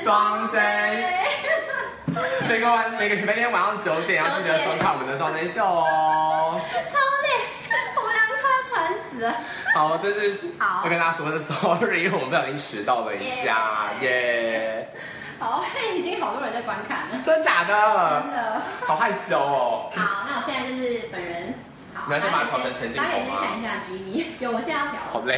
双 J。每个礼拜天晚上9点要记得收看我们的双 J 秀哦。 超累，我们两个快要喘死了。 好，这是好要跟大家说的 sorry， 因为我们不小心迟到了一下，耶。 好，已经好多人在观看了。 真假的？ 真的。 好害羞哦。 好，那我现在就是本人。好， 你要先把它调成前镜头吗？ 大家先看一下 Jimmy， 有，我现在要调。 好累。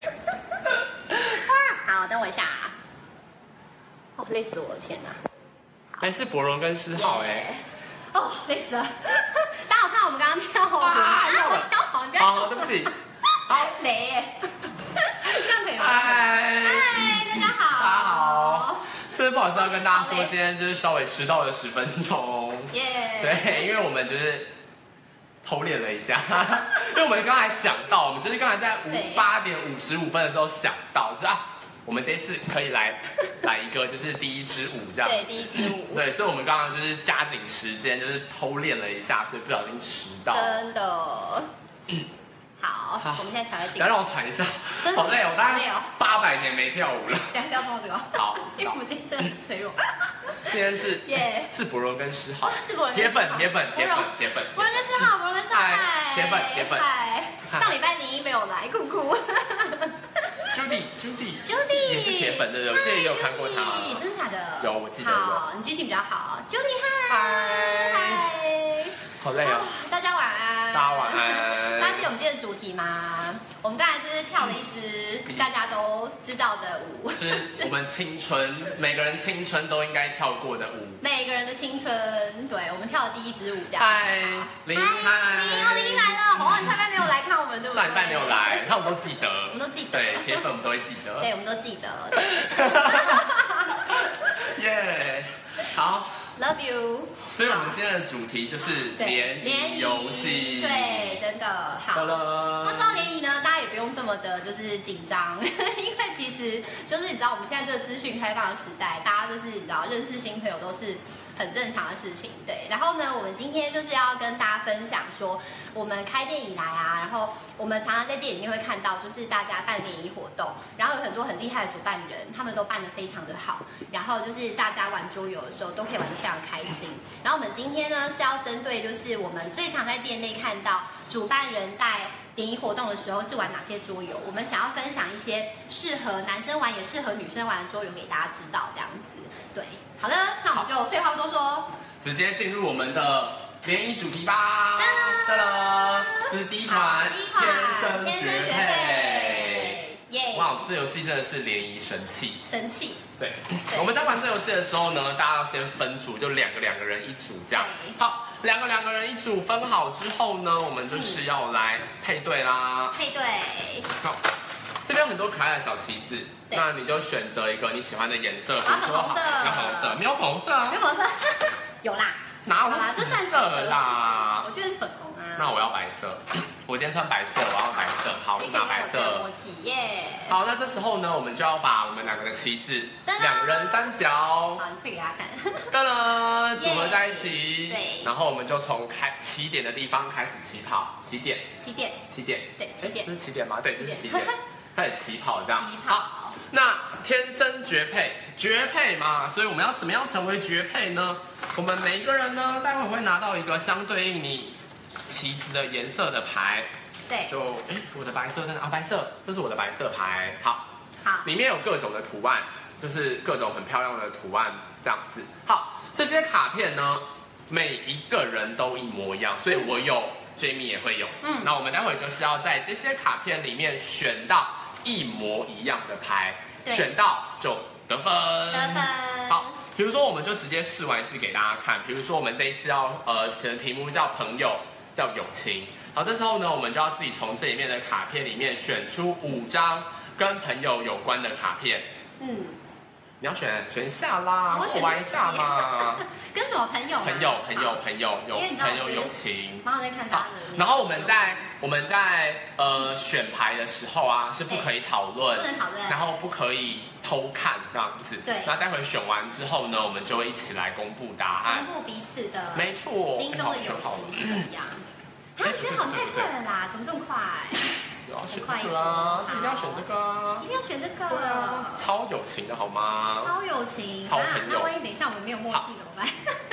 好，等我一下。哦，累死我了，天哪！ 还是博荣跟诗浩哎。 哦，累死了。大家有看我们刚刚跳舞吗？跳好，你好，对不起。好， 累耶。这样可以吗？ 嗨， 大家好。 大家好。真的不好意思要跟大家说，今天就是稍微迟到了10分钟。 耶。 对，因为我们就是偷练了一下，因为我们刚才想到，我们就是刚才在8点55分的时候想到，就是我们这一次可以来一个就是第一支舞这样。 对，第一支舞。 对，所以我们刚刚就是加紧时间，就是偷练了一下，所以不小心迟到。 真的。好，我们现在调在不要让我喘一下，好累哦，我大概800年没跳舞了。 等下不要碰这个。 好， 因为我们今天真的很脆弱。 今天是博荣跟诗浩， 是博荣铁粉。 博荣跟诗浩，博荣跟诗浩， 铁粉。 上礼拜你没有来，酷酷。 Judy 也是铁粉的，我之前也有看过他。 真的假的？ 有，我记得有。 好，你记性比较好。Judy 嗨。好累哦。 大家晚安。 大家晚安。 大家记得我们今天的主题吗？我们刚才就是跳了一支大家都知道的舞， 就是我们每个人青春都应该跳过的舞。 每个人的青春，对，我们跳的第一支舞。 嗨，林英来了。红你上班没有来看我们，对不对？ 上礼拜没有来，他们都记得。 我们都记得。 对，铁粉我们都会记得。 对，我们都记得。 耶，好。 Love you。 所以我们今天的主题就是联谊游戏。 对，真的好。那说到联谊呢，大家也不用这么的就是紧张，因为其实就是你知道我们现在这个资讯开放的时代，大家就是你知道认识新朋友都是很正常的事情。对，然后呢，我们今天就是要跟大家分享说，我们开店以来啊，然后我们常常在店里面会看到，就是大家办联谊活动，然后有很多很厉害的主办人，他们都办得非常的好，然后就是大家玩桌游的时候都可以玩得非常开心。然后我们今天呢是要针对就是我们最常在店内看到主办人带联谊活动的时候是玩哪些桌游，我们想要分享一些适合男生玩也适合女生玩的桌游给大家知道，这样子。对，好的，那我们就废话不多说， 直接进入我们的联谊主题吧。哒啦，这是第一团天生绝配。耶！哇，这游戏真的是联谊神器。对，我们在玩这游戏的时候呢，大家要先分组，就两个人一组这样。好，两个人一组分好之后呢，我们就是要来配对啦。 配对。 好，这边有很多可爱的小旗子，那你就选择一个你喜欢的颜色，比如说好，要红色，没有粉红色啊？ 没有粉红色，有啦。 哪有紫色啦？ 我觉得是粉红啊。 那我要白色。我今天穿白色，我要白色。好，我拿白色。 耶。 好，那这时候呢，我们就要把我们两个的旗子2人3角， 好，你推给他看。 噔噔，组合在一起。 对。 然后我们就从起点的地方开始起跑。起点。 对，起点。 这是起点吗？对，这是起点。开始起跑这样。 好。 那天生绝配嘛，所以我们要怎么样成为绝配呢？我们每一个人呢，待会会拿到一个相对应你旗子的颜色的牌。 对。 就我的白色在哪？白色，这是我的白色牌。好。里面有各种的图案，就是各种很漂亮的图案这样子。好，这些卡片呢，每一个人都一模一样，所以我有 ，Jamie 也会有。那我们待会就是要在这些卡片里面选到一模一样的牌，选到就得分。好，比如说我们就直接试玩一次给大家看。比如说我们这一次要写的题目叫朋友，叫友情。好，这时候呢，我们就要自己从这里面的卡片里面选出5张跟朋友有关的卡片。你要选一下啦，玩一下嘛。 跟什么朋友？ 朋友友情。 然后再看他的。 然后我们在选牌的时候啊，是不可以讨论，然后不可以偷看这样子。 对。 那待会选完之后呢，我们就会一起来公布答案， 公布彼此的， 没错， 心中的友情是怎么样？选好太快了啦，怎么这么快？ 要选这个啊，一定要选这个啊， 一定要选这个。 对啊，超有情的好吗？ 超有情， 超朋友。 那万一等一下我们没有默契怎么办？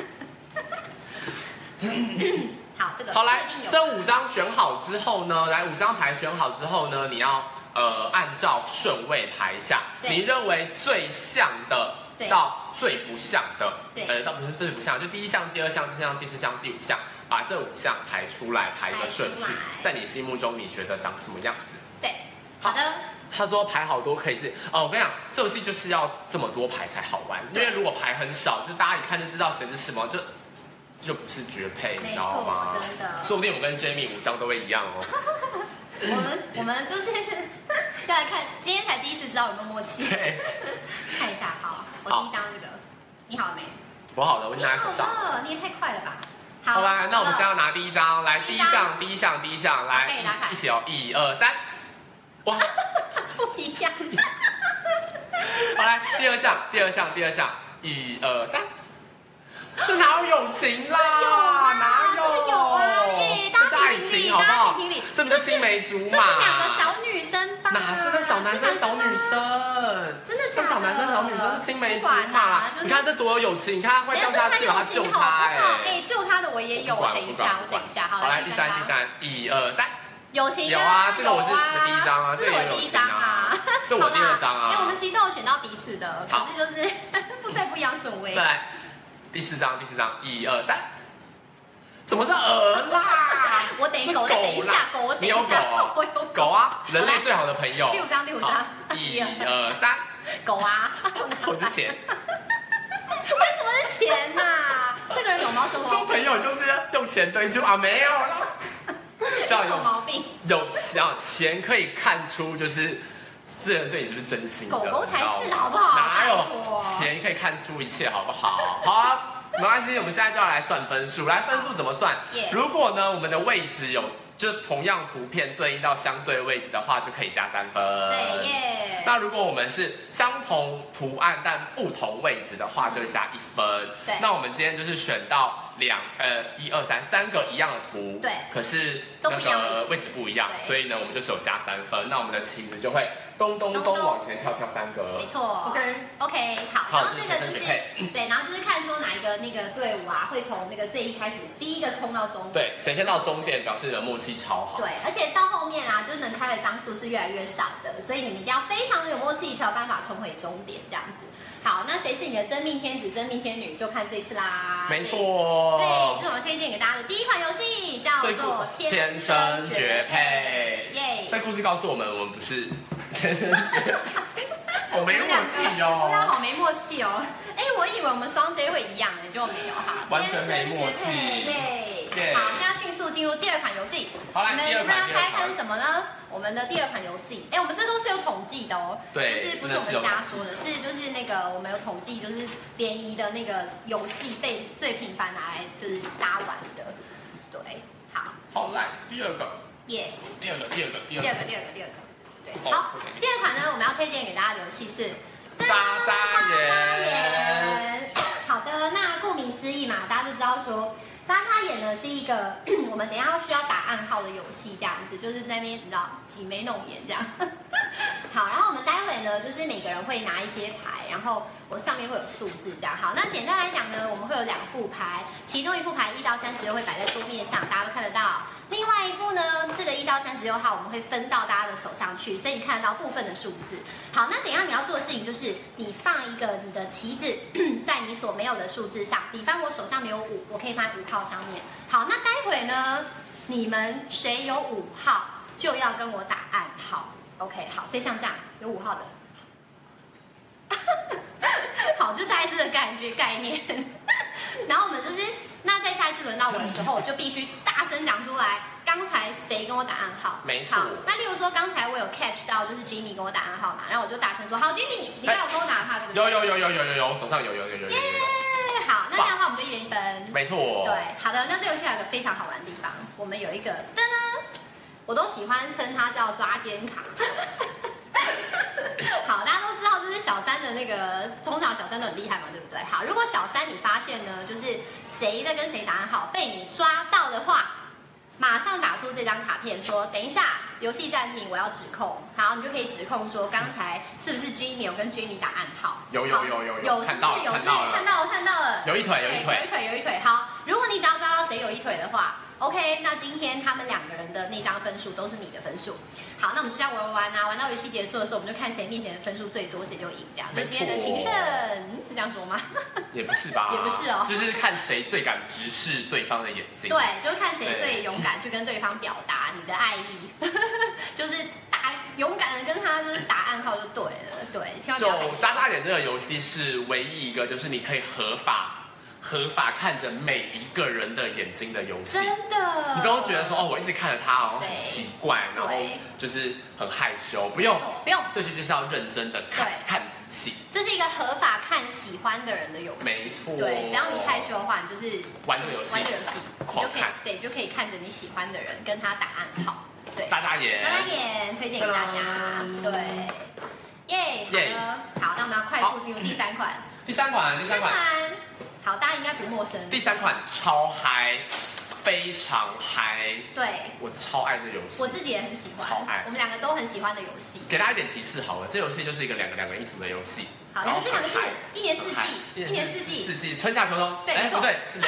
好，这个好来，这5张选好之后呢，来5张牌选好之后呢，你要按照顺位排下，你认为最像的到最不像的，到不是最不像，就第1项、第2项、第3项、第4项、第5项，把这5项排出来，排一个顺序，在你心目中你觉得长什么样子？ 对，好的。 他说牌好多可以自我跟你讲，这游戏就是要这么多牌才好玩，因为如果牌很少，就大家一看就知道谁是什么，就不是绝配，你知道吗？ 真的， 说不定我跟 Jamie 5张都会一样哦。 我们就是要来看，今天才第一次知道有没有默契。看一下，好，我第1张这个，你好了没？ 我好了，我拿在手上。 你也太快了吧！ 好吧，那我们现在要拿第1张，来第一项，来一起哦，1、2、3，哇， 不一样。 好，来第二项，1、2、3。这哪有友情啦？哪有？ 有啊！ 这是爱情，好不好？这不是青梅竹马？ 这是2个小女生吧？ 哪是那小男生、小女生？ 真的假的？ 这小男生、小女生是青梅竹马。你看这多有友情！你看他会掉下去了，他救他救他的我也有。等一下，好， 来第3，1、2、3。 友情有啊，这个我是第1张啊，这个也有友情啊，这我第2张啊。 我们其实都有选到彼此的，可是就是不一样顺位。 再来。第4张，1、2、3，怎么是鹅啦？ 我等一下， 你有狗哦？我有狗啊，人类最好的朋友。 第5张 ，1、2、3， 狗啊， 我是钱。 为什么是钱呐？这个人有没有说做朋友就是用钱堆出啊？没有啦， 这样有毛病。 有钱可以看出就是这人对你是不是真心的？ 狗狗才是好不好？ 哪有钱可以看出一切好不好？好啊，没关系，我们现在就要来算分数。来，分数怎么算？如果呢我们的位置有就同样图片对应到相对位置的话，就可以加3分。 对耶。 那如果我们是相同图案但不同位置的话，就加1分。 对。 那我们今天就是选到1、2、3 3个一样的图， 对， 可是那个位置不一样，所以呢我们就只有加3分。那我们的旗子就会咚咚咚往前跳3格。 没错。OK， 好。然后这个就是对，然后就是看说哪一个那个队伍啊会从那个最一开始第一个冲到终点。 对，谁先到终点表示你的默契超好。 对，而且到后面啊，就是能开的张数是越来越少的，所以你们一定要非常的有默契，才有办法冲回终点这样子。好，那谁是你的真命天子、真命天女，就看这一次啦。 没错。 对，这是我们推荐给大家的第1款游戏，叫做《天生绝配》。耶！ 这故事告诉我们，我们不是天生绝配。我没默契哦。 我俩好没默契哦。我以为我们双 J 会一样结果没有哈。 完全没默契。 耶！好，现在迅速进入第2款游戏。 好，来第2款。 你们要猜看什么呢？我们的第2款游戏，我们这都是有统计的哦。 对， 就是不是我们瞎说的，是就是那个我们有统计，就是联谊的那个游戏被最频繁拿来就是大家玩的。对，好。 好，来第2个。 耶。 第2个。对， 好，第2款呢，我们要推荐给大家的游戏是眨眨眼。 好的，那顾名思义嘛，大家就知道说。眨眨眼呢是一个我们等一下需要打暗号的游戏，这样子就是那边你知道挤眉弄眼这样。好，然后我们待会呢就是每个人会拿一些牌，然后我上面会有数字这样。好，那简单来讲呢，我们会有2副牌，其中1副牌1到36会摆在桌面上，大家都看得到。另外1副呢，这个1到36号我们会分到大家的手上去，所以你看得到部分的数字。好，那等一下你要做的事情就是你放一个你的旗子在你所没有的数字上，比方我手上没有5，我可以放在5号上面。好，那待会呢，你们谁有5号就要跟我打暗号。OK， 好，所以像这样有5号的，好，就大概这个概念。然后我们就是，那在下一次轮到我的时候，我就必须大声讲出来，刚才谁跟我打暗号？ 没错。 那例如说刚才我有 catch 到，就是 Jimmy 跟我打暗号嘛，然后我就大声说，好 ，Jimmy， 你刚有跟我打暗号是不是？ 有，我手上有。 耶！好，那这样的话我们就1人1分。 没错。 对，好的，那这游戏还有一个非常好玩的地方，我们有一个噔噔。我都喜欢称它叫抓奸卡。好，大家都知道，就是小3的那个，通常小3都很厉害嘛，对不对？好，如果小3你发现呢，就是谁在跟谁打暗号被你抓到的话， 马上打出这张卡片说，等一下，游戏暂停，我要指控。好，你就可以指控说，刚才是不是 Jimmy 有跟 Jenny 打暗号？ 有，看到了， 看到了， 有一腿。 好，如果你只要抓到谁有一腿的话 ，OK， 那今天他们2个人的那张分数都是你的分数。好，那我们就这样玩啊，玩到游戏结束的时候，我们就看谁面前的分数最多，谁就赢，这样。所以今天的情胜是这样说吗？ 也不是吧？ 也不是哦， 就是看谁最敢直视对方的眼睛。 对，就是看谁最勇敢去跟对方表达你的爱意，就是勇敢的跟他就是打暗号就对了，对，千万不要害羞。 就眨眨眼这个游戏是唯一一个，就是你可以合法看着每一个人的眼睛的游戏。 真的， 你不用觉得说哦，我一直看着他好像很奇怪，然后就是很害羞，不用，这些就是要认真的看仔细。 这是一个合法看喜欢的人的游戏， 没错。 对，只要你害羞的话，你就是玩这个游戏， 就可以对，就可以看着你喜欢的人跟他打暗号。对， 眨眨眼， 推荐给大家。对，耶，好，那我们要快速进入第3款。 第三款， 好，大家应该不陌生。 第3款超嗨，非常嗨。 对， 我超爱这游戏， 我自己也很喜欢， 超爱。 我们2个都很喜欢的游戏。 给大家一点提示好了，这游戏就是一个两个人一组的游戏。 好，这2个字，一年四季， 春夏秋冬。 对， 不对，是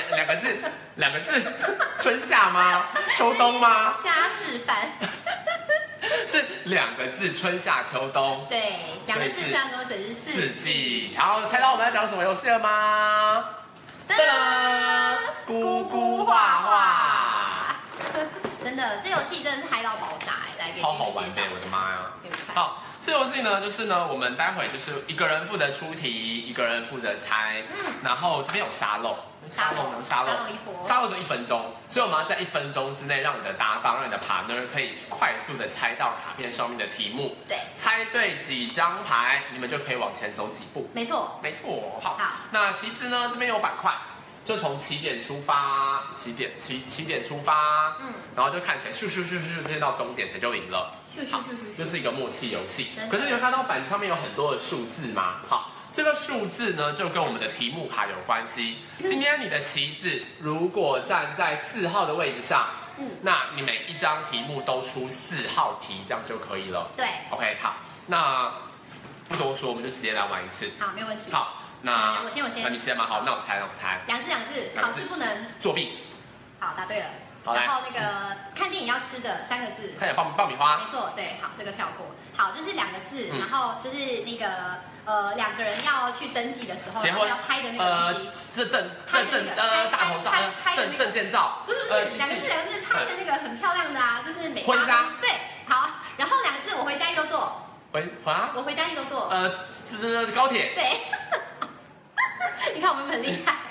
2个字，春夏吗？秋冬吗？ 瞎示范。 是2个字，春夏秋冬。 对，2个字，春夏秋冬水是四季。 然后猜到我们要讲什么游戏了吗？ 噔噔，咕咕画画。真的，这游戏真的是嗨到爆炸，来给超好玩的，我的妈呀！好，这游戏呢，就是呢，我们待会就是一个人负责出题，一个人负责猜，然后这边有沙漏一波，沙漏就1分钟，所以我们要在1分钟之内让你的搭档、让你的 partner 可以快速的猜到卡片上面的题目， 对， 猜对几张牌，你们就可以往前走几步。 没错， 好。那其次呢，这边有板块。就从起点出发，起点出发，然后就看谁咻到终点，谁就赢了。就是一个默契游戏。可是你会看到板上面有很多的数字吗？好，这个数字呢就跟我们的题目卡有关系。今天你的旗子如果站在4号的位置上，那你每一张题目都出4号题，这样就可以了。 对 ，OK， 好，那不多说，我们就直接来玩一次。 好，没有问题。 好。那我先。 那你先嘛，好，那我猜。 2字，考试不能作弊。 好，答对了。 好， 然后那个看电影要吃的3个字。 看有爆米花。 没错，对，好，这个跳过。好，就是2个字，然后就是那个2个人要去登记的时候， 结婚要拍的那个东西。 大头照，证件照。 不是，2个字拍的那个很漂亮的啊，就是美婚纱。 对，好，然后2个字我回家一周做。 我回家一周做。 高铁。 对。你看我们很厉害，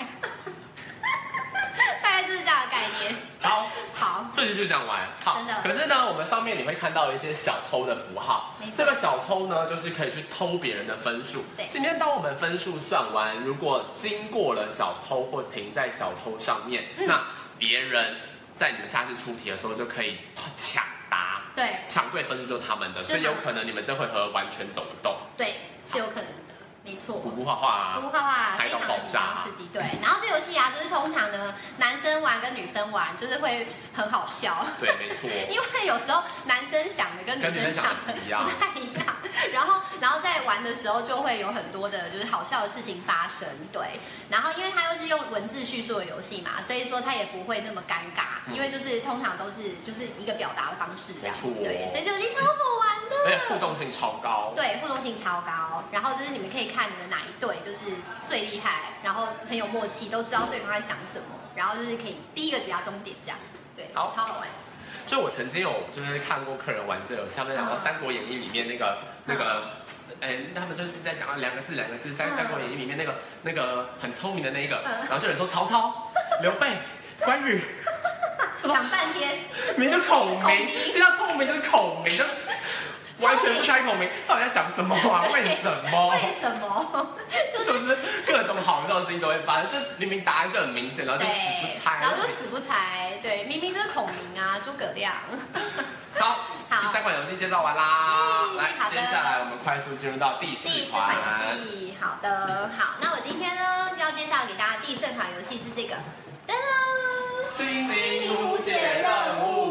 大概就是这样的概念。好， 这就这样玩。好，真的。可是呢，我们上面你会看到一些小偷的符号。这个小偷呢，就是可以去偷别人的分数。 对。 今天当我们分数算完，如果经过了小偷或停在小偷上面，那别人在你们下次出题的时候就可以抢答。 对。 抢对分数就是他们的，所以有可能你们这回合完全走不动。 对，是有可能的。没错， 咕咕画画非常的紧张刺激，对。然后这游戏啊，就是通常呢，男生玩跟女生玩，就是会很好笑。 对，没错。 因为有时候男生想的跟女生想的不太一样，然后在玩的时候就会有很多的就是好笑的事情发生，对。然后因为它又是用文字叙述的游戏嘛，所以说它也不会那么尴尬，因为就是通常都是就是一个表达的方式这样，对。所以这游戏超好玩的， 而且互动性超高。 对，互动性超高。然后就是你们可以看你们哪一队就是最厉害，然后很有默契，都知道对方在想什么，然后就是可以第一个抵达终点这样，对，超好玩。 就我曾经有就是看过客人玩这个游戏，他们讲到《三国演义》里面他们就是在讲到2个字，《三国演义》里面那个很聪明的那个，然后就有人说曹操、刘备、关羽， 想半天， 名就孔明，听到聪明就是孔明，就完全不开孔明，到底在想什么啊？为什么？就是各种好笑的事情都会发生，就明明答案就很明显，然后就死不猜， 然后就死不猜，对，明明就是孔明啊，诸葛亮。 好，第3款游戏介绍完啦，来，接下来我们快速进入到第4款游戏。好的，好，那我今天呢要介绍给大家第4款游戏是这个，噔噔， 精灵无解任务。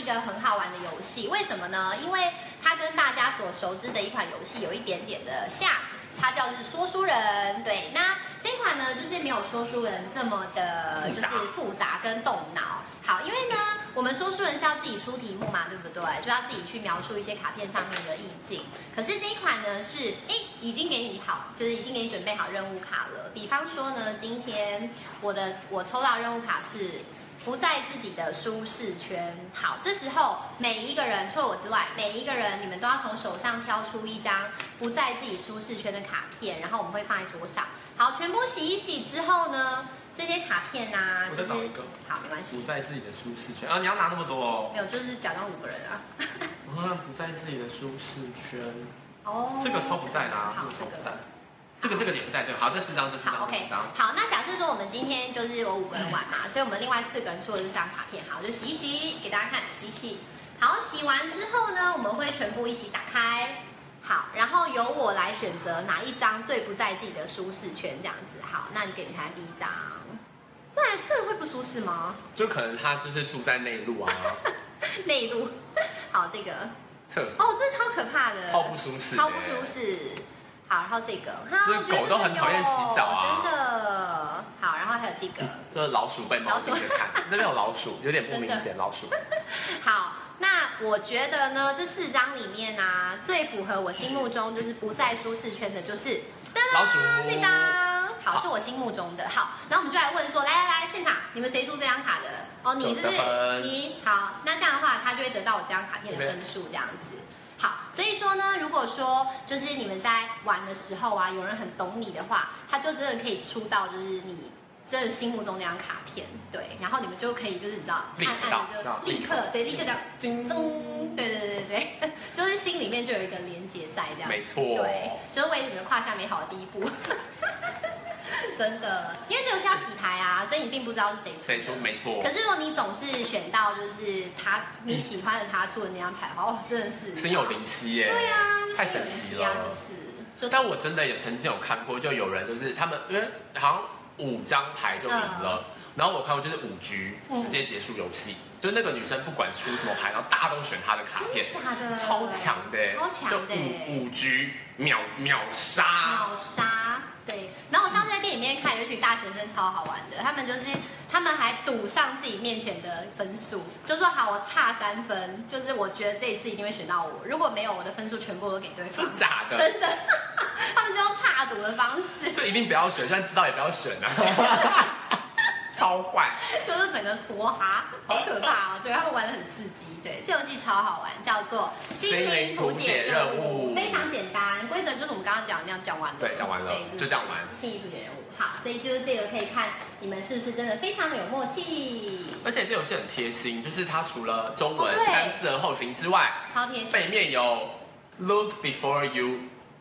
个很好玩的游戏，为什么呢？因为它跟大家所熟知的一款游戏有一点点的像，它叫是说书人。对，那这款呢，就是没有说书人这么的，就是复杂跟动脑。好，因为呢，我们说书人是要自己出题目嘛，对不对？就要自己去描述一些卡片上面的意境。可是这一款呢是，已经给你好，就是已经给你准备好任务卡了。比方说呢，今天我抽到任务卡是不在自己的舒适圈。好，这时候每一个人，除了我之外，每一个人你们都要从手上挑出一张不在自己舒适圈的卡片，然后我们会放在桌上。好，全部洗一洗之后呢，这些卡片啊， 我再找一个。 好，没关系。 不在自己的舒适圈啊，你要拿那么多哦。 没有，就是假装5个人啊。 不在自己的舒适圈。 哦。 这个超不在啦，这个超不在。这个也不在这个。好，这4张，这4张。 好 ，OK。好，那假设说我们今天就是有5个人玩嘛，所以我们另外4个人出了这张卡片，好，就洗一洗，给大家看，洗一洗。好，洗完之后呢，我们会全部一起打开。好，然后由我来选择哪一张最不在自己的舒适圈，这样子。好，那你给你看第1张。再来，这个会不舒适吗？ 就可能他就是住在内陆啊。 内陆。好，这个。 厕所。 哦，这超可怕的。 超不舒适。 超不舒适。好，然后这个， 就是狗都很讨厌洗澡啊， 真的。好，然后还有这个， 这老鼠被猫盯着看，那边有老鼠，有点不明显，老鼠。 好，那我觉得呢，这4张里面啊，最符合我心目中就是不在舒适圈的，就是老鼠这张。好，是我心目中的。好，然后我们就来问说，来，现场你们谁出这张卡的？哦，你是不是？你好，那这样的话，他就会得到我这张卡片的分数，这样子。好，所以说呢，如果说就是你们在玩的时候啊，有人很懂你的话，他就真的可以出到就是你真的心目中那张卡片，对，然后你们就可以就是你知道，暗暗的就立刻这样，对，就是心里面就有一个连结在这样， 没错， 对，就是为你们跨下美好的第一步。真的，因为这游戏要洗牌啊，所以你并不知道是谁出， 没错。 可是如果你总是选到就是你喜欢的他出的那张牌的话，哇，真的是心有灵犀耶！ 对啊， 太神奇了，但我真的也曾经有看过，就有人就是他们因为好像5张牌就赢了，然后我看过就是5局直接结束游戏，就那个女生不管出什么牌，然后大家都选她的卡片，超强的， 超强的 ，5局秒杀。 对，然后我上次在电影里面看有一群大学生超好玩的，他们还赌上自己面前的分数，就说好我差3分，就是我觉得这一次一定会选到我，如果没有我的分数全部都给对方。 真假的？ 真的，他们就用差赌的方式， 就一定不要选，虽然知道也不要选啊。超坏， 就是整个梭哈，好可怕哦！对，他们玩得很刺激。对，这游戏超好玩，叫做心灵图解任务，非常简单，规则就是我们刚刚讲的那样，讲完了。 对，讲完了，就这样玩。 心灵图解任务，好，所以就是这个可以看你们是不是真的非常的有默契。 而且这游戏很贴心，就是它除了中文3、4人后行之外， 超贴心， 背面有 Look before you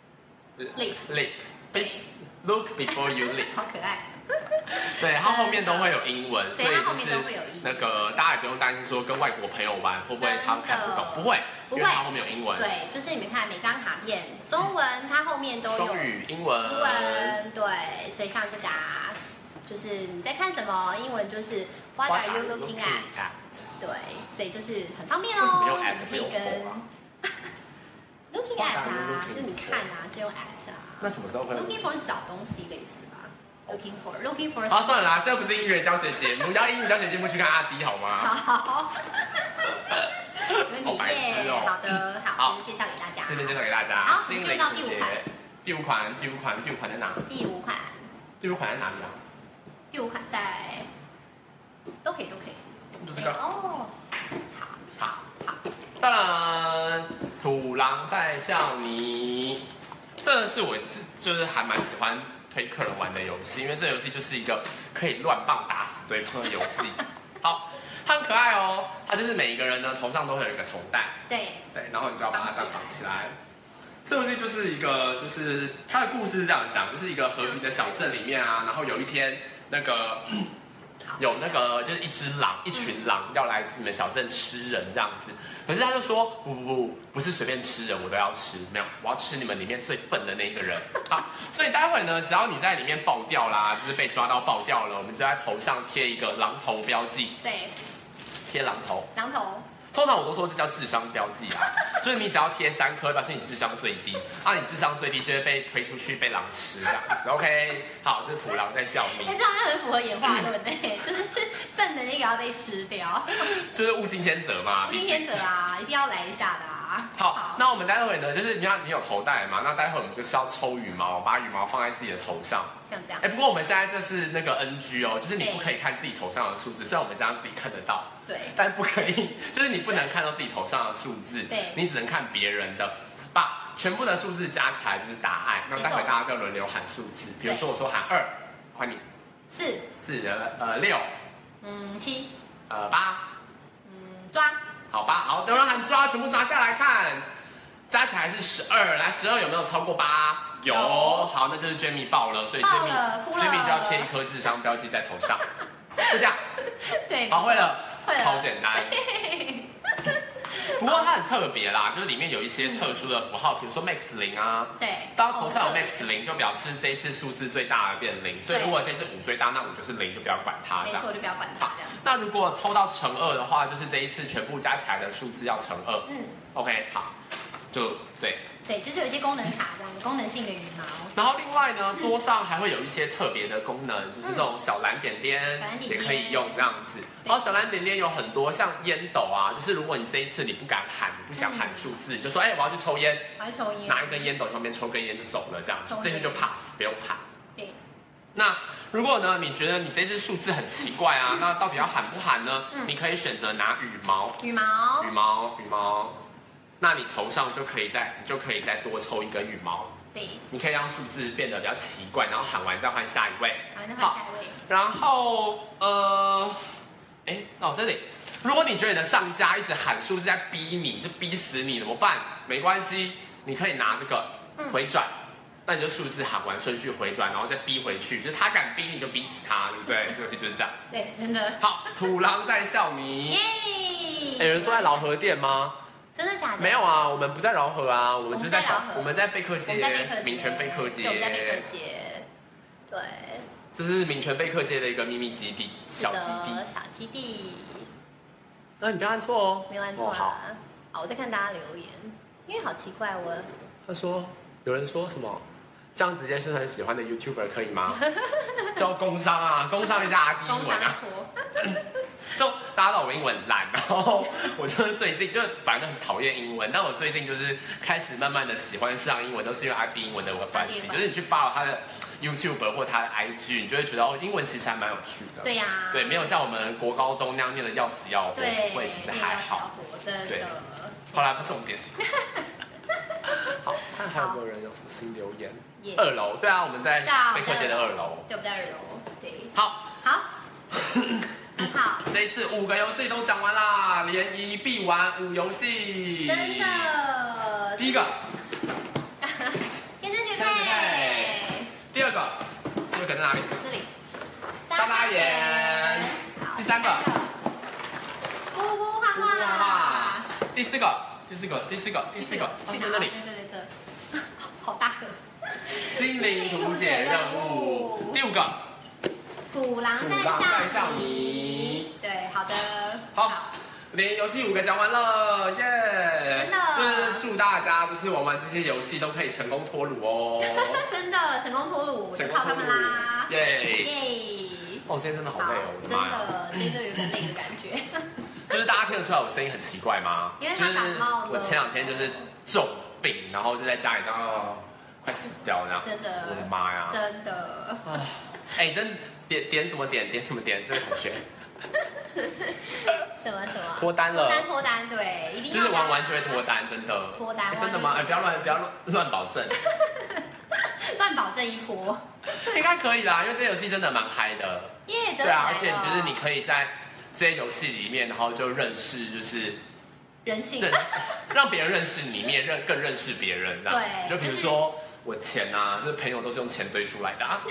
leap，Look before you leap， 好可爱。 对，它后面都会有英文，所以就是那个大家也不用担心说跟外国朋友玩会不会他们看不懂，不会，因为它后面有英文。 对，就是你们看每张卡片，中文它后面都有双语、英文， 对，所以像这个啊，就是你在看什么，英文就是 What are you looking at？ 对，所以就是很方便哦。 为什么用 at 可以跟 looking at 啊，就你看啊，是用 at 啊。 那什么时候会 looking for 是找东西类似吧 ？looking for。 好，算了啦，这不是音乐教学节目，要音乐教学节目去看阿迪好吗？ 好。没问题耶，好的，好，介绍给大家。 这边介绍给大家。 好，进入到第五款在哪？ 第五款在哪里啊？ 第5款在，都可以。 就这个。 哦，好。 当然，土狼在笑你，这是我就是还蛮喜欢推客人玩的游戏，因为这游戏就是一个可以乱棒打死对方的游戏。好。它很可爱哦，它就是每一个人呢头上都会有一个头带，对，然后你就要把它这样绑起来。这游戏就是一个，就是它的故事是这样讲，就是一个和平的小镇里面啊，然后有一天有就是一群狼要来你们小镇吃人这样子，可是他就说不是随便吃人我都要吃，没有，我要吃你们里面最笨的那一个人。好，所以待会呢，只要你在里面爆掉啦，就是被抓到爆掉了，我们就在头上贴一个狼头标记， 对。 贴狼头， 通通常我都说这叫智商标记啊，就是你只要贴3颗，表示你智商最低，啊，你智商最低就会被推出去被狼吃这样子。OK， 好，这是土狼在笑你。 这样就很符合演化论诶，就是笨的那个要被吃掉。 就是物竞天择嘛。 物竞天择啊，一定要来一下的啊。 好，那我们待会呢，就是你看你有头戴嘛，那待会我们就是要抽羽毛，把羽毛放在自己的头上。 像这样。 不过我们现在这是那个 NG 哦，就是你不可以看自己头上的数字，虽然我们这样自己看得到。 对， 但不可以，就是你不能看到自己头上的数字， 对， 你只能看别人的，把全部的数字加起来就是答案。那待会大家就轮流喊数字，比如说我说喊2，换你 4，6，7， 8， 抓， 好吧，好，有人喊抓，全部拿下来看，加起来是12，来12有没有超过8？有，好，那就是 Jamie 爆了，所以 Jamie 就要贴1颗智商标记在头上，就这样， 对， 好，会了。超简单，不过它很特别啦，就是里面有一些特殊的符号，比如说 Max 0啊， 对， 当头上有 Max 0就表示这一次数字最大的变0，所以如果这次5最大，那5就是0，就不要管它， 没错，就不要管它这样。 那如果抽到乘2的话，就是这一次全部加起来的数字要乘2。OK， 好，就对。 对，就是有一些功能卡这样，功能性的羽毛。 然后另外呢，桌上还会有一些特别的功能，就是这种小蓝点点也可以用这样子。然后小蓝点点有很多，像烟斗啊，就是如果你这一次你不敢喊，你不想喊数字，你就说我要去抽烟， 我要抽烟， 拿一根烟斗旁边抽根烟就走了，这样子，这次就 pass 不用喊。 对。 那如果呢，你觉得你这次数字很奇怪啊，那到底要喊不喊呢？你可以选择拿羽毛。那你头上就可以再多抽1根羽毛， 对， 你可以让数字变得比较奇怪，然后喊完再换下一位。 好， 然后这里，如果你觉得你的上家一直喊数字在逼你，就逼死你怎么办？没关系，你可以拿这个回转，那你就数字喊完顺序回转，然后再逼回去，就是他敢逼你就逼死他，对不对？这游戏就是这样。 对，真的。 好，土狼在笑你。 耶！ 有人说在饶河店吗？ 真的假的？ 没有啊，我们不在饶河啊，我们就在我们在贝克街，民权贝克街。 我们在贝克街。对。 这是民权贝克街的一个秘密基地，小基地。 那你不要按错哦。 没有按错啊。好，我在看大家留言，因为好奇怪他说有人说什么？这样直接是很喜欢的 YouTuber 可以吗？叫工商啊，工商一下阿弟英文啊。就大家知道我英文烂，然后我就是最近就本来就很讨厌英文，但我最近就是开始慢慢的喜欢上英文，都是因为阿弟英文的关系。就是你去 follow 他的 YouTube 或他的 IG， 你就会觉得英文其实还蛮有趣的。 对呀。对， 没有像我们国高中那样念的要死要活，会其实还好。 对。 后来不重点。好，看还有没有人有什么新留言？2楼，对啊，我们在贝克街的2楼。 对，我们在2楼。对。 好。 好， 这一次5个游戏都讲完啦，联谊必玩5游戏。 真的。 第一个， 天生绝配。 第二个，在哪里？ 这里。 眨眨眼。第三个， 咕咕画画。 第四个，在那里。 对，好大个。 心灵图解任务。第5个。 土狼在笑你。对，好的。 好，联谊游戏5个讲完了，耶！ 真的。 就是祝大家就是玩完这些游戏都可以成功脱乳哦。 真的成功脱乳，就靠他们啦。 耶！哦，今天真的好累哦， 真的，今天就有点累的感觉。 就是大家听得出来我声音很奇怪吗？ 因为他感冒了。 我前2天就是重病，然后就在家里快死掉这样。 真的。 我的妈呀！ 真的。 真点什么点？这位同学。 什么？ 脱单了。 脱单，对，一定就是玩完就会脱单，真的。 脱单。 真的吗？不要乱保证。 乱保证一波。 应该可以啦，因为这游戏真的蛮嗨的。对啊，而且就是你可以在这些游戏里面，然后就认识就是人性， 让别人认识你，你也更认识别人。对，就比如说我钱啊，就是朋友都是用钱堆出来的啊。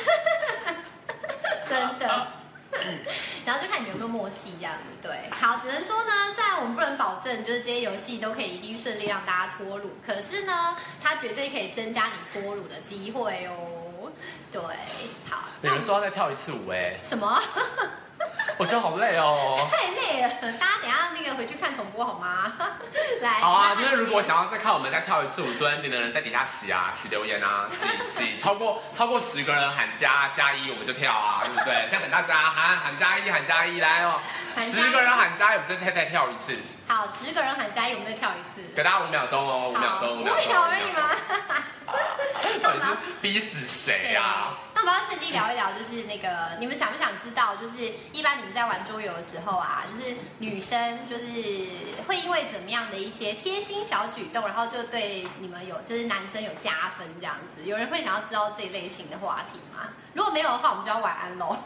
真的。然后就看你有没有默契这样子，对。好，只能说呢，虽然我们不能保证就是这些游戏都可以一定顺利让大家脱乳，可是呢，它绝对可以增加你脱乳的机会哦。对，好。 有人说要再跳一次舞哎。 什么？ 我觉得好累哦。 太累了，大家等一下那个回去看重播好吗？来。 好啊，就是如果想要再看我们再跳一次舞，昨天点的人在底下洗啊，洗留言啊，洗超过10个人喊加1，我们就跳啊，对不对？现在等大家喊加一，喊加一来哦，10个人喊加一，我们再跳一次。 好，10个人喊加一，我们再跳一次。 给大家5秒钟哦，5秒钟，5秒钟。 5秒而已吗？ 到底是逼死谁啊？ 那我们要趁机聊一聊，就是那个你们想不想知道，就是一般你们在玩桌游的时候啊，就是女生就是会因为怎么样的一些贴心小举动，然后就对你们就是男生有加分这样子。有人会想要知道这一类型的话题吗？如果没有的话，我们就要晚安喽。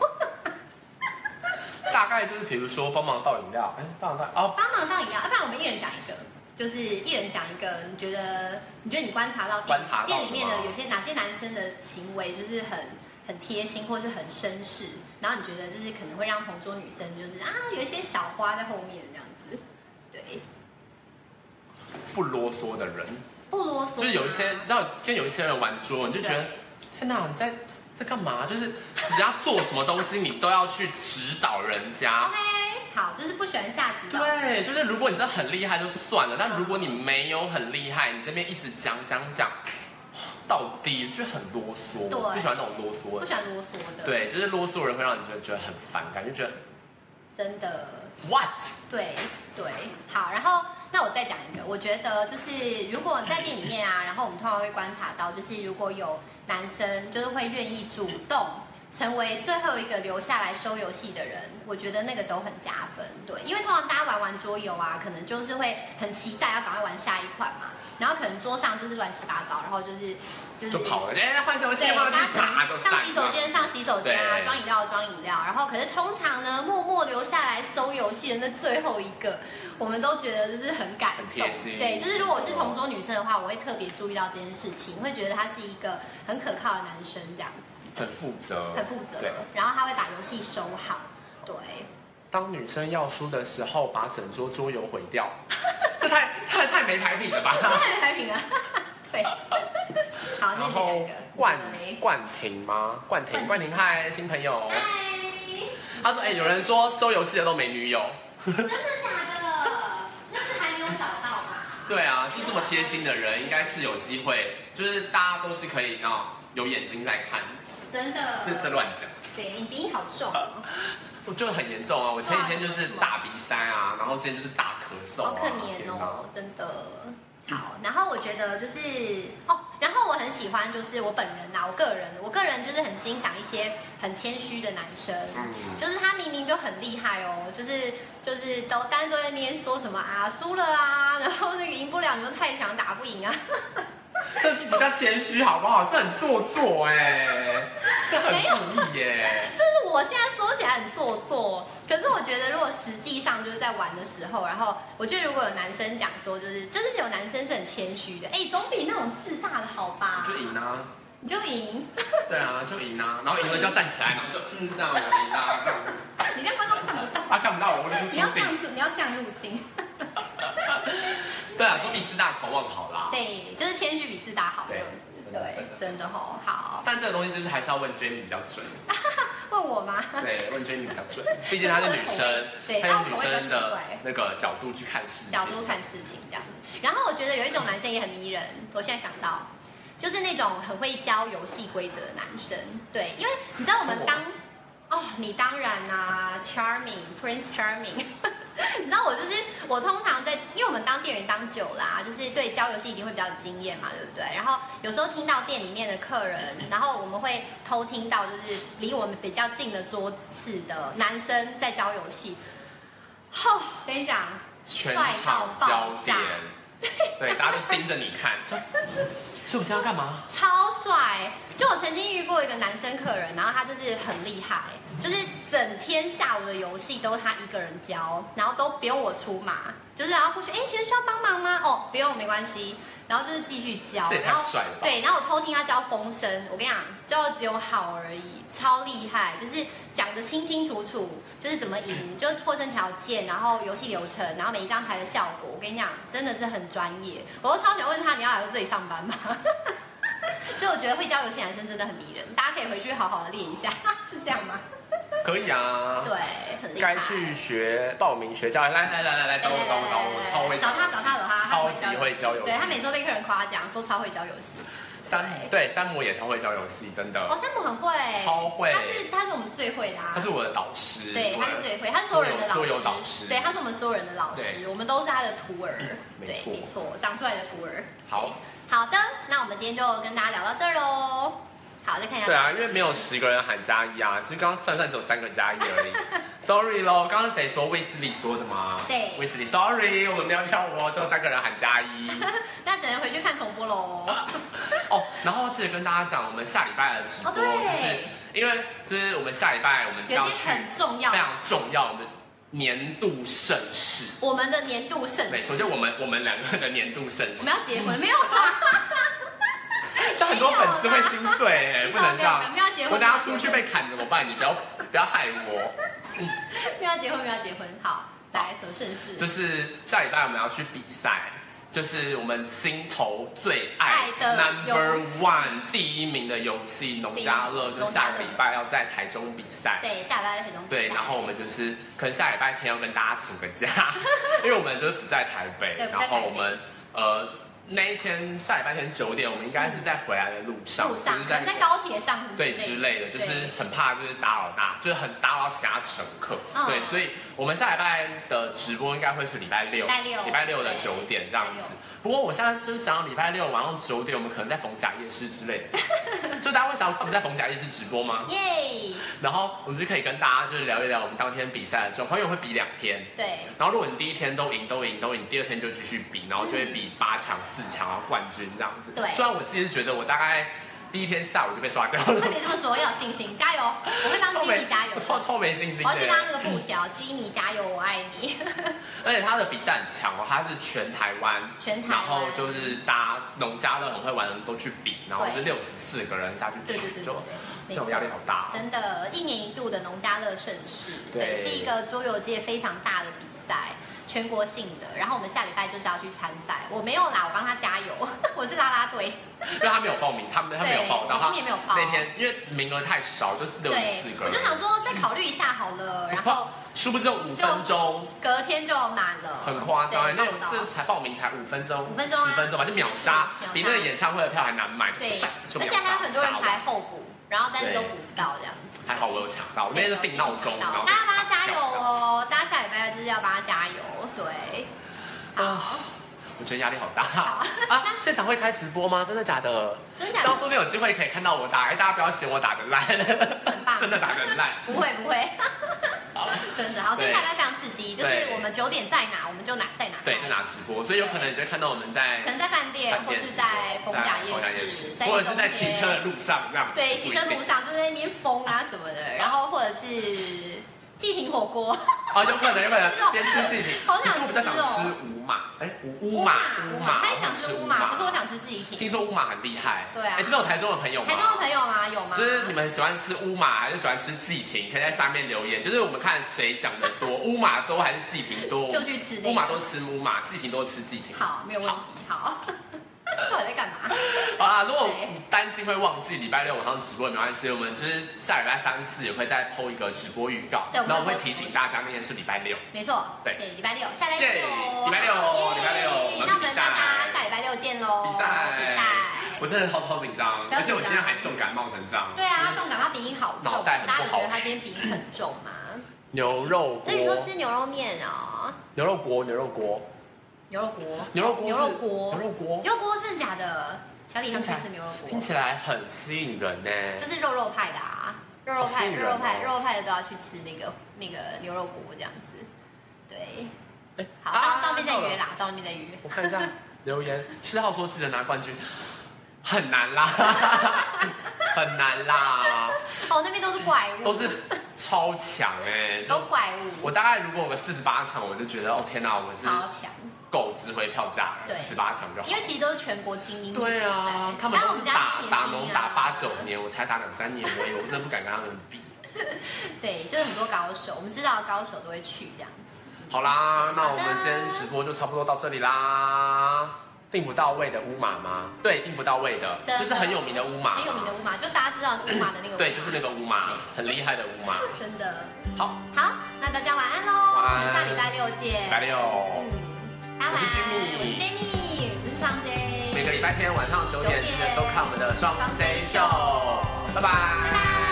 大概就是比如说帮忙倒饮料，帮忙倒饮料，要不然我们一人讲一个。就是一人讲一个，你觉得你观察到店里面的有些哪些男生的行为就是很贴心或是很绅士，然后你觉得就是可能会让同桌女生就是有一些小花在后面这样子，对， 不啰嗦的人， 不啰嗦， 就是有一些，你知道跟有一些人玩桌，你就觉得天哪，你在干嘛？就是人家做什么东西，你都要去指导人家。 OK。好，就是不喜欢下指导。 对，就是如果你真的很厉害就算了，但如果你没有很厉害，你这边一直讲，到底就很啰嗦。对，不喜欢那种啰嗦的。 不喜欢啰嗦的。 对，就是啰嗦的人会让你觉得很反感，就觉得真的 what？ 对，好，然后那我再讲一个，我觉得就是如果在店里面啊，然后我们通常会观察到，就是如果有男生就是会愿意主动成为最后一个留下来收游戏的人，我觉得那个都很加分。对，因为通常大家玩完桌游啊，可能就是会很期待要赶快玩下一款嘛，然后可能桌上就是乱七八糟，然后就跑了，换游戏，换游戏，啪就上洗手间啊，装饮料，然后可是通常呢，默默留下来收游戏的那最后一个，我们都觉得就是很感动， 很贴心。 对，就是如果我是同桌女生的话，我会特别注意到这件事情，会觉得他是一个很可靠的男生这样子。 很负责， 对，然后他会把游戏收好，对。 当女生要输的时候，把整桌桌游毁掉，这太没牌品了吧？ 太没牌品了，对。好，那你再讲一个。 冠廷吗？冠廷，嗨，新朋友。 嗨。 他说，有人说收游戏的都没女友。 真的假的？那是还没有找到吧？ 对啊，就这么贴心的人，应该是有机会，就是大家都是可以有眼睛在看。 真的， 在乱讲。 对，你鼻音好重哦。 我就很严重啊！我前几天就是大鼻塞啊，然后之前就是大咳嗽。 好可怜哦，真的。好，然后我觉得就是然后我很喜欢就是我本人呐，我个人就是很欣赏一些很谦虚的男生，就是他明明就很厉害哦，就是都在那边说什么输了啊，然后那个赢不了，你们太强打不赢啊。 这比较谦虚好不好？这很做作这很故意就是我现在说起来很做作，可是我觉得如果实际上就是在玩的时候，然后我觉得如果有男生讲说就是有男生是很谦虚的，总比那种自大的好吧？ 就赢啊！ 你就赢。对啊，就赢啊！然后赢了就要站起来，然后就这样我赢啊这样。 你这样观众看不到。 他看不到我， 你要这样入镜。 对啊，总比自大狂妄好啦。 对，就是谦虚比自大好这样子。对，真的好。 但这个东西就是还是要问 Jamie 比较准。 问我吗？ 对，问 Jamie 比较准，毕竟她是女生，她用女生的那个角度去看事情。 角度看事情这样子。然后我觉得有一种男生也很迷人，我现在想到，就是那种很会教游戏规则的男生。对，因为你知道我们你当然啦 ，Prince Charming。你知道我通常因为我们当店员当久啦，就是对教游戏一定会比较有经验嘛，对不对？然后有时候听到店里面的客人，然后我们会偷听到就是离我们比较近的桌次的男生在教游戏。跟你讲， 全场焦点，对，大家都盯着你看。所以我现在要干嘛？ 超帅！就我曾经遇过一个男生客人，然后他就是很厉害，就是整天下午的游戏都他一个人教，然后都不用我出马，就是然后过去，请问需要帮忙吗？不用，没关系。然后就是继续教， 然后对，然后我偷听他教风声，我跟你讲，教的只有好而已，超厉害，就是讲得清清楚楚，就是怎么赢，就是获胜条件，然后游戏流程，然后每一张牌的效果，我跟你讲，真的是很专业。我都超想问他，你要来这里上班吗？所以我觉得会教游戏男生真的很迷人，大家可以回去好好的练一下，是这样吗？ 可以啊。 对，很厉害。 该去报名学教育，来，找我，超会。 找他， 超级会教游戏。 对他每次都被客人夸奖，说超会教游戏。 山姆也超会教游戏，真的。 哦，山姆很会， 超会。 他是我们最会的啊。 他是我的导师。 对，他是最会，他是所有人的桌游导师。 对，他是我们所有人的老师，我们都是他的徒儿。 没错，长出来的徒儿。 好的，那我们今天就跟大家聊到这儿喽。好，再看一下。 对啊，因为没有10个人喊加1啊，其实刚刚算只有3个加1而已。Sorry 咯，刚刚谁说卫斯理说的吗？ 对， 卫斯理 ，Sorry， 我们没有跳舞哦，只有3个人喊加1。 那只能回去看重播喽。 哦，然后记得跟大家讲，我们下礼拜的直播，就是因为就是我们下礼拜我们有一些很重要， 非常重要，我们年度盛事。 我们的年度盛事， 没错，就我们2个的年度盛事。 我们要结婚没有啦？ 这很多粉丝会心碎哎，不能这样。我等下出去被砍怎么办？你不要害我。 没有结婚，好，来什么盛事？ 就是下礼拜我们要去比赛，就是我们心头最爱的 No.1第1名的游戏农家乐，就下个礼拜要在台中比赛。 对，下礼拜在台中比赛。 对，然后我们就是可能下礼拜天要跟大家请个假，因为我们就是不在台北，然后我们那一天下礼拜天9点，我们应该是在回来的路上，就是在高铁上对之类的，就是很怕就是就是很打扰其他乘客，对，所以我们下礼拜的直播应该会是礼拜六的9点这样子。不过我现在就是想要礼拜六晚上9点，我们可能在逢甲夜市之类的，就大家会想要看我们在逢甲夜市直播吗？ 耶！ 然后我们就可以跟大家就是聊一聊我们当天比赛的状况，因为会比2天。 对。 然后如果你第1天都赢，第2天就继续比，然后就会比8强、4强，然后冠军这样子。 对。 虽然我自己是觉得我大概第1天下午就被刷掉了。 别这么说，要有信心，加油！我会帮 Jimmy 加油。 我超没信心。 我要去拉那个布条，Jimmy 加油，我爱你。 而且他的比赛很强哦，他是全台湾，然后就是大家农家乐很会玩的人都去比，然后是64个人下去比，就那种压力好大。 真的，1年1度的农家乐盛事，对，是一个桌游界非常大的比赛。全国性的，然后我们下礼拜就是要去参赛。我没有啦，我帮他加油，我是啦啦队。 因为他没有报名，他没有报，然后今年没有报。 那天因为名额太少，就是64个人。 我就想说再考虑一下好了，然后殊不知5分钟， 隔天就满了， 很夸张。那这才报名才5分钟 ，5分钟10 分钟吧，就秒杀，比那个演唱会的票还难买。 对，而且还有很多人排候补，然后但是都补不到这样子。 还好我有抢到，我那天就定闹钟，然后大家帮他加油哦！大家下礼拜就是要帮他加油，对。好， 我觉得压力好大啊！现场会开直播吗？真的假的？ 真的假的？ 这样说不定有机会可以看到我打，大家不要嫌我打得烂， 很棒， 真的打得烂。 不会，真的好，所以大家非常刺激，就是我们9点在哪，我们就在哪。 对，在哪直播，所以有可能你就会看到我们在， 可能在饭店，或是在逢甲夜市， 或者是在骑车的路上这样。 对，骑车路上就在那边疯啊什么的，然后或者是祭品火锅。 哦，有可能边吃祭品。 好想吃哦。 可是我比较想吃乌马，乌马， 他也想吃乌马，可是我想吃祭品。 听说乌马很厉害。 对啊。 这边有台中的朋友吗？ 台中的朋友吗？有吗？ 就是你们喜欢吃乌马还是喜欢吃祭品？可以在下面留言。就是我们看谁讲的多，乌马多还是祭品多？ 就去吃。 乌马都吃乌马，祭品都吃祭品。 好，没有问题。好。到底在干嘛？ 好啦，如果担心会忘记礼拜六晚上直播也没关系，我们就是下礼拜3、4也会再 po 一个直播预告，然后我会提醒大家那天是礼拜六。 没错，对，礼拜六，下礼拜六， 礼拜六， 那我们大家下礼拜六见喽！ 比赛，我真的超紧张，而且我今天还重感冒成这样。 对啊，重感冒鼻音好重，大家有觉得他今天鼻音很重吗？ 牛肉锅， 这里说吃牛肉面哦， 牛肉锅。牛肉锅真的假的？小李他们吃牛肉锅， 听起来很吸引人呢。 就是肉派的啊，肉肉派的都要去吃那个牛肉锅这样子。对，好，到那边再约啦，到那边再约。 我看一下留言，7号说记得拿冠军，很难啦，很难啦。 哦，那边都是怪物， 都是超强哎， 都怪物。 我大概如果有个48场，我就觉得哦天哪，我是超强。 够值回票价了，48强就好。 因为其实都是全国精英。 对啊，他们都是打农打8、9年，我才打2、3年而已，我真的不敢跟他们比。 对，就是很多高手，我们知道的高手都会去这样子。 好啦，那我们今天直播就差不多到这里啦。 订不到位的乌马吗？对，订不到位的，就是很有名的乌马， 很有名的乌马，就大家知道乌马的那个。 对，就是那个乌马，很厉害的乌马。 真的。 好， 那大家晚安喽。 晚安。 我们下礼拜6见。 礼拜6。 我是 Jimmy， 我是 Jamie， 我是双 J。 每个礼拜天晚上9点记得收看我们的双 J 秀，拜拜。